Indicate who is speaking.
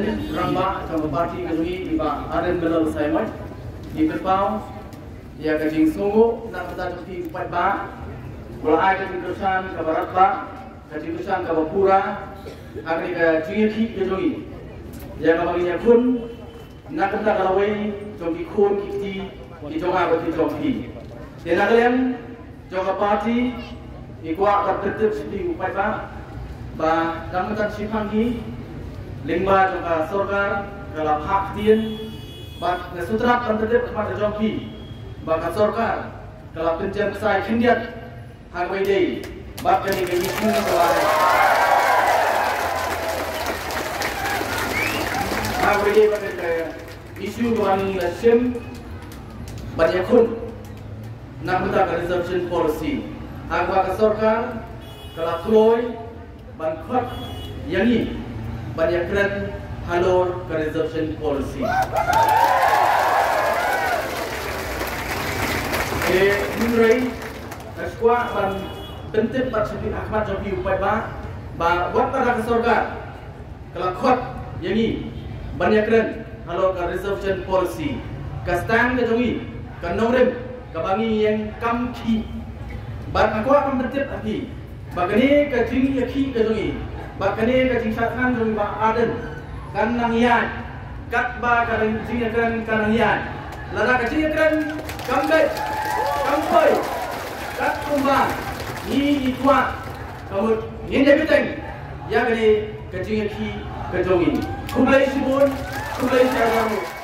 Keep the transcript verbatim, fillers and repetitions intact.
Speaker 1: Ardent Ramba trong parti kami di ba Ardent Miller Basaiawmoit di Kepau ia kajing sungguh nak kata seperti empat ba mulai kajing kesan ke barat ba kajing kesan ke Bapura agar ke jingki kejongi ia kabaginya kun nak kata kalau we jongi kun kiti di jonga berarti jongi dan kalian jonga parti ikwa tertib seperti empat ba ba dalam kata sipangi lingba juga sorgar dalam hak tien, bak nesutrat tertib kepada jompi, bak sorgar dalam pencen saya kindiat hak wede, bak jadi kebisu keluar, hak wede bak isu keluar sim banyak kun, nak minta reservation policy, hak bak sorgar dalam kloy bankwat yang ini. Banyak keren halor ke reservation policy. Eh, menurut saya, ban penting pada sepi Ahmad Jopi upaya ba, ba buat pada kesorga. Kalau kot yang ini banyak keren halor ke reservation policy. Kastan ke jongi, ke nongrim, ke bangi yang kamki. Ban aku akan penting lagi. Bagani ke tinggi yaki ke jongi. Bakane ka tingkatan dari ba Ardent kan nangian kat ba ka tingkatan kan nangian lara ka tingkatan kambe kampai kat kumba ni itwa kamu ni debiteng ya kali ka tingki ka jongi kumlai sibun kumlai sagamu